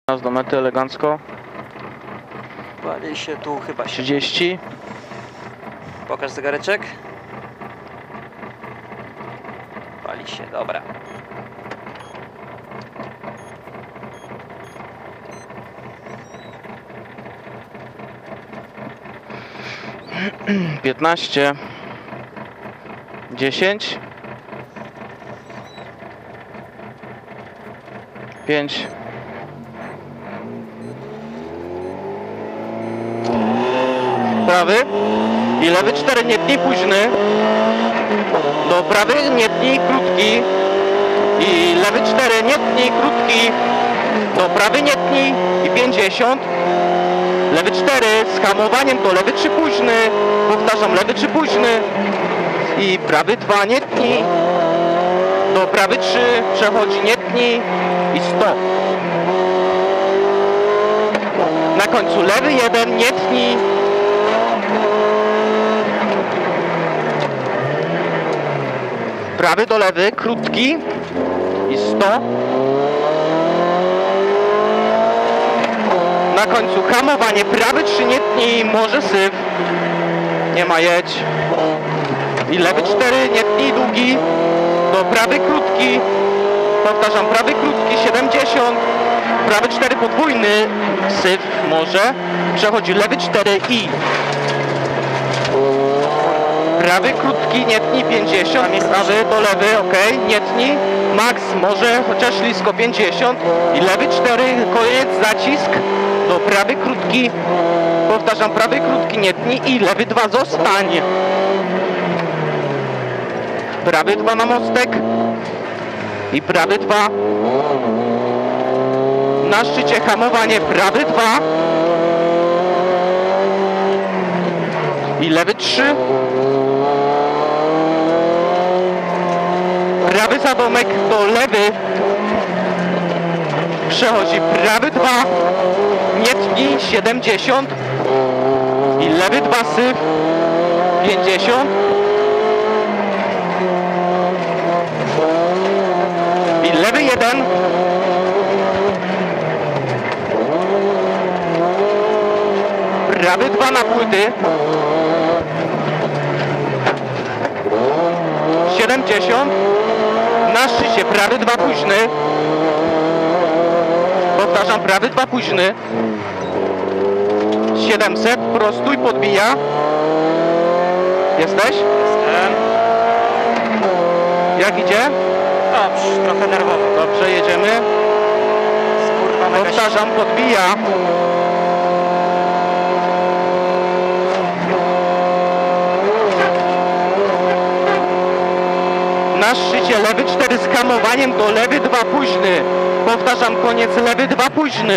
Do mety elegancko. Pali się tu chyba 30. Pokaż zegareczek. Pali się, dobra. Piętnaście. 10. 5. Prawy i lewy 4, nie tnij późny. Do prawy nie tnij krótki i lewy 4, nie tnij krótki. Do prawy nie tnij i 50. Lewy 4 z hamowaniem, to lewy 3 późny. Powtarzam, lewy 3 późny i prawy 2 nie tnij. Do prawy 3 przechodzi nie tnij i 100. Na końcu lewy 1 nie tnij. Prawy do lewy, krótki i 100. Na końcu hamowanie, prawy 3 nie tnij, może syf. Nie ma, jedź. I lewy 4 nie tnij, długi. Do prawy krótki. Powtarzam, prawy krótki 70. Prawy 4 podwójny, syf może. Przechodzi lewy 4 i prawy krótki, nie tnij 50, prawy do lewy, ok, nie tnij, max może, chociaż blisko 50 i lewy 4, koniec, zacisk, do prawy krótki, powtarzam, prawy krótki, nie tnij i lewy 2 zostań. Prawy 2 na mostek i prawy 2. Na szczycie hamowanie, prawy 2 i lewy 3. Prawy zadomek do lewy. Przechodzi prawy 2. Nie tnij 70. I lewy 2 syf 50. I lewy 1. Prawy 2 na płyty. 70. Na szczycie prawy 2 późny. Powtarzam, prawy 2 późny. 700, prostuj, podbija. Jesteś? Jestem. Jak idzie? Dobrze, trochę nerwowo. Dobrze, jedziemy. Skurwa, mega Powtarzam, podbija. Na szczycie lewy 4 z hamowaniem do lewy 2 późny. Powtarzam, koniec, lewy 2 późny.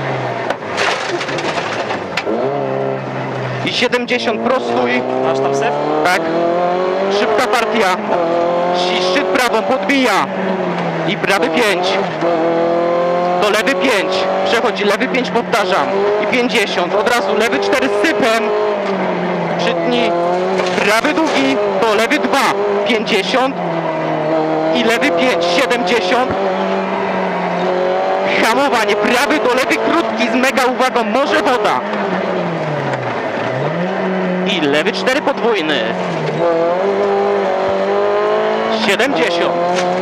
I 70 prostój. Masz tam syf? Tak. Szybka partia. I szczyt prawą podbija. I prawy 5. Do lewy 5. Przechodzi lewy 5, powtarzam. I 50. Od razu lewy 4 z sypem. Przytnij. Prawy długi. Do lewy 2. 50. I lewy 5, 70. Hamowanie, prawy do lewy krótki z mega uwagą, może woda. I lewy 4 podwójny. 70.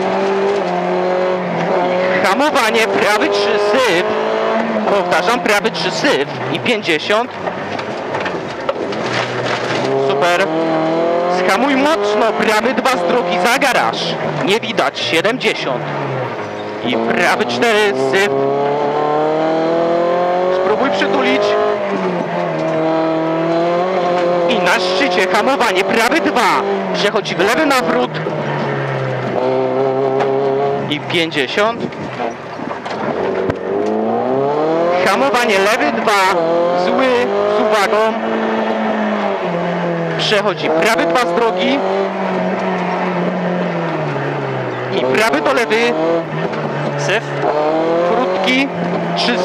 I hamowanie, prawy 3 syf. Powtarzam, prawy 3 syf. I 50. Super. Hamuj mocno, prawy 2 z drogi za garaż. Nie widać, 70. I prawy 4, syf. Spróbuj przytulić. I na szczycie hamowanie, prawy 2. Przechodzi w lewy nawrót. I 50. Hamowanie, lewy 2. Zły, z uwagą. Przechodzi prawy 2 z drogi i prawy do lewy, Syf? krótki, 300,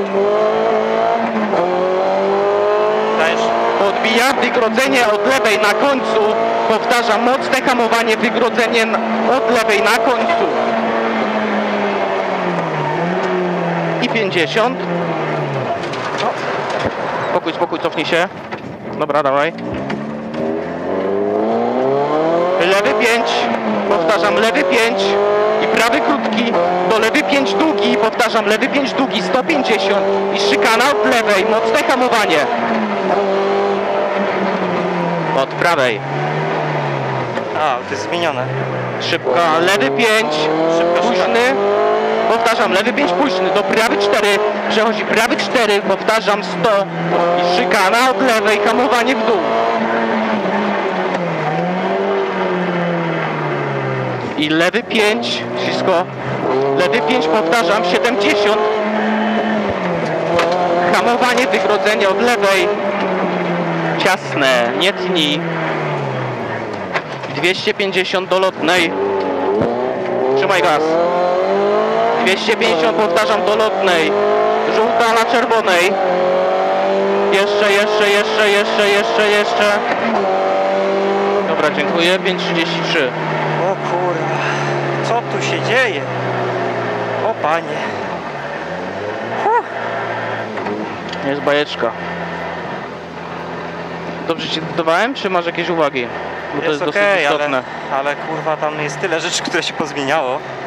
Dajesz? podbija, wygrodzenie od lewej na końcu, powtarzam, mocne hamowanie, wygrodzenie od lewej na końcu i 50. 150. Spokój, cofnij się. Dobra, dawaj. Lewy 5, powtarzam, lewy 5 i prawy krótki, do lewy 5 długi, powtarzam, lewy 5 długi, 150 i szykana od lewej, mocne hamowanie. Od prawej. A, to jest zmienione. Szybka, lewy 5, późny, powtarzam, lewy 5 późny, do prawy 4, przechodzi prawy 4, powtarzam, 100 i szykana od lewej, hamowanie w dół. I lewy 5, wszystko, lewy 5, powtarzam, 70, hamowanie, wygrodzenie od lewej, ciasne, nie tnij, 250 do lotnej, trzymaj gaz, 250, powtarzam, do lotnej, żółta na czerwonej, jeszcze, dobra, dziękuję, 5:33. O kurwa, co tu się dzieje? O panie. Jest bajeczka. Dobrze ci dodawałem, czy masz jakieś uwagi? Bo to jest dosyć okej, istotne. ale kurwa tam jest tyle rzeczy, które się pozmieniało.